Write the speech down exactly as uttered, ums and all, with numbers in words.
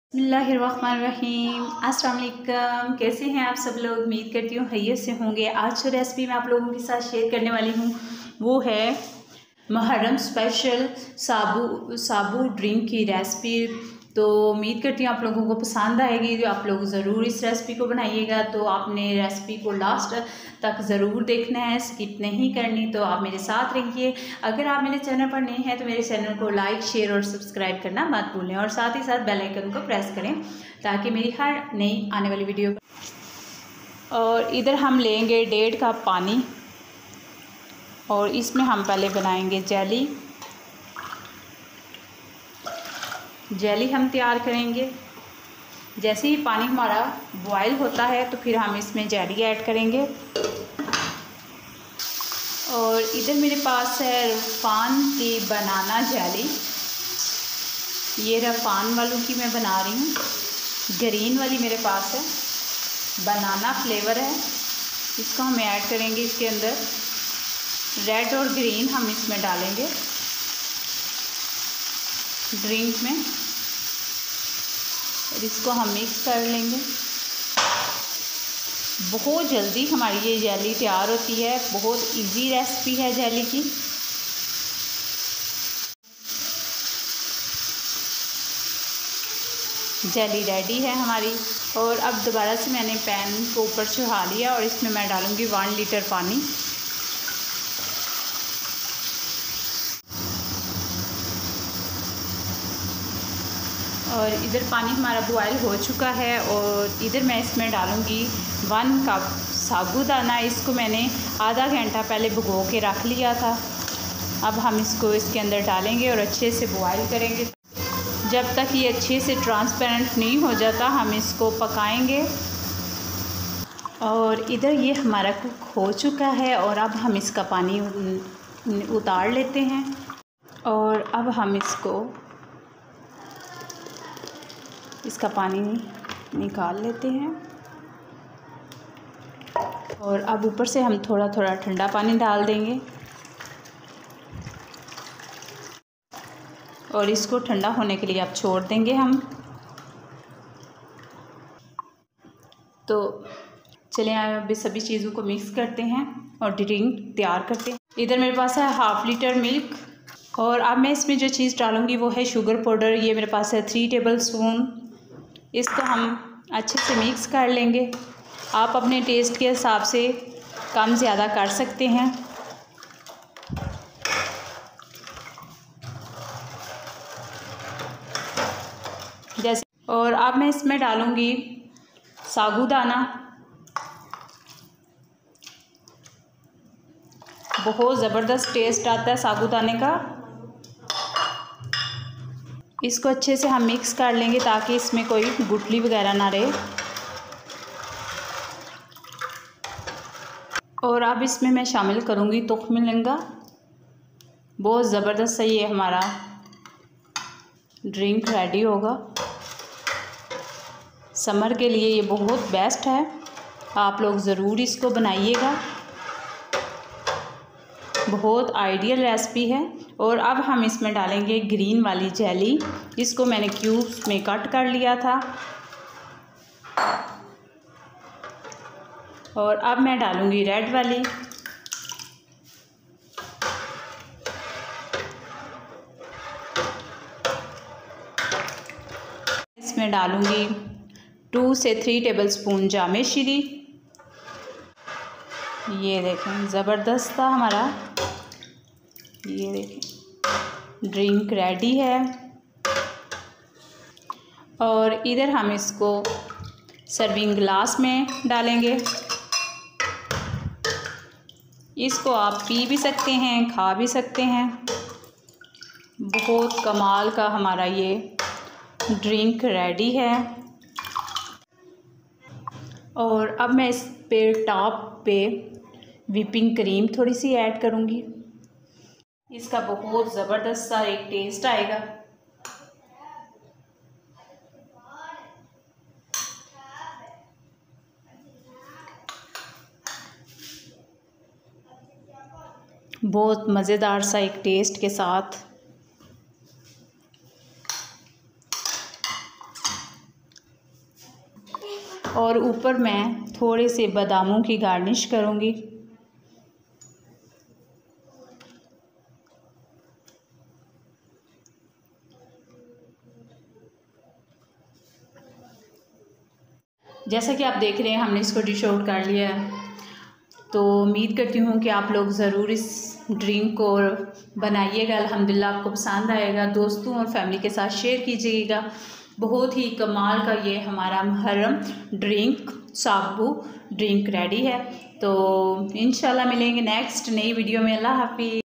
बिस्मिल्लाहिर्रहमानिर्रहीम। अस्सलाम वालेकुम। कैसे हैं आप सब लोग? उम्मीद करती हूँ खैरियत से होंगे। आज जो रेसिपी मैं आप लोगों के साथ शेयर करने वाली हूँ वो है मुहर्रम स्पेशल साबू साबू ड्रिंक की रेसिपी। तो उम्मीद करती हूँ आप लोगों को पसंद आएगी। तो आप लोग ज़रूर इस रेसिपी को बनाइएगा। तो आपने रेसिपी को लास्ट तक ज़रूर देखना है, स्किप नहीं करनी। तो आप मेरे साथ रहिए। अगर आप मेरे चैनल पर नए हैं तो मेरे चैनल को लाइक शेयर और सब्सक्राइब करना मत भूलें, और साथ ही साथ बेल आइकन को प्रेस करें ताकि मेरी हर नई आने वाली वीडियो। और इधर हम लेंगे डेढ़ कप पानी और इसमें हम पहले बनाएंगे जेली। जेली हम तैयार करेंगे। जैसे ही पानी हमारा बॉयल होता है तो फिर हम इसमें जेली ऐड करेंगे। और इधर मेरे पास है रफ़ान की बनाना जेली। ये रफ़ान वालों की मैं बना रही हूँ। ग्रीन वाली मेरे पास है, बनाना फ्लेवर है। इसको हम ऐड करेंगे इसके अंदर। रेड और ग्रीन हम इसमें डालेंगे ड्रिंक में, और इसको हम मिक्स कर लेंगे। बहुत जल्दी हमारी ये जेली तैयार होती है। बहुत इजी रेसिपी है जेली की। जेली रेडी है हमारी। और अब दोबारा से मैंने पैन को ऊपर चढ़ा लिया और इसमें मैं डालूँगी वन लीटर पानी। और इधर पानी हमारा बॉयल हो चुका है। और इधर मैं इसमें डालूँगी वन कप साबूदाना। इसको मैंने आधा घंटा पहले भिगो के रख लिया था। अब हम इसको इसके अंदर डालेंगे और अच्छे से बॉयल करेंगे। जब तक ये अच्छे से ट्रांसपेरेंट नहीं हो जाता हम इसको पकाएंगे। और इधर ये हमारा कुक हो चुका है और अब हम इसका पानी उतार लेते हैं। और अब हम इसको इसका पानी निकाल लेते हैं। और अब ऊपर से हम थोड़ा थोड़ा ठंडा पानी डाल देंगे और इसको ठंडा होने के लिए अब छोड़ देंगे हम। तो चलिए अब सभी चीज़ों को मिक्स करते हैं और ड्रिंक तैयार करते हैं। इधर मेरे पास है हाफ़ लीटर मिल्क। और अब मैं इसमें जो चीज़ डालूँगी वो है शुगर पाउडर। ये मेरे पास है थ्री टेबल स्पून। इसको हम अच्छे से मिक्स कर लेंगे। आप अपने टेस्ट के हिसाब से कम ज़्यादा कर सकते हैं। जैसे और अब मैं इसमें डालूँगी साबूदाना। बहुत ज़बरदस्त टेस्ट आता है साबूदाने का। इसको अच्छे से हम मिक्स कर लेंगे ताकि इसमें कोई गुठली वगैरह ना रहे। और अब इसमें मैं शामिल करूँगी तुख्म लंगा। बहुत ज़बरदस्त से ये हमारा ड्रिंक रेडी होगा। समर के लिए ये बहुत बेस्ट है। आप लोग ज़रूर इसको बनाइएगा। बहुत आइडियल रेसिपी है। और अब हम इसमें डालेंगे ग्रीन वाली जेली। इसको मैंने क्यूब्स में कट कर लिया था। और अब मैं डालूँगी रेड वाली। इसमें डालूँगी टू से थ्री टेबलस्पून जामे शीरी। ये देखें ज़बरदस्त था हमारा। ये देखें ड्रिंक रेडी है। और इधर हम इसको सर्विंग ग्लास में डालेंगे। इसको आप पी भी सकते हैं, खा भी सकते हैं। बहुत कमाल का हमारा ये ड्रिंक रेडी है। और अब मैं इस पे टॉप पे व्हिपिंग क्रीम थोड़ी सी ऐड करूँगी। इसका बहुत ज़बरदस्त सा एक टेस्ट आएगा। बहुत मज़ेदार सा एक टेस्ट के साथ। और ऊपर मैं थोड़े से बादामों की गार्निश करूँगी। जैसा कि आप देख रहे हैं हमने इसको डिश आउट कर लिया है। तो उम्मीद करती हूँ कि आप लोग ज़रूर इस ड्रिंक को बनाइएगा। अल्हम्दुलिल्लाह आपको पसंद आएगा। दोस्तों और फैमिली के साथ शेयर कीजिएगा। बहुत ही कमाल का ये हमारा मुहर्रम ड्रिंक साबू ड्रिंक रेडी है। तो इंशाल्लाह मिलेंगे नेक्स्ट नई वीडियो में। अल्लाह हाफिज़।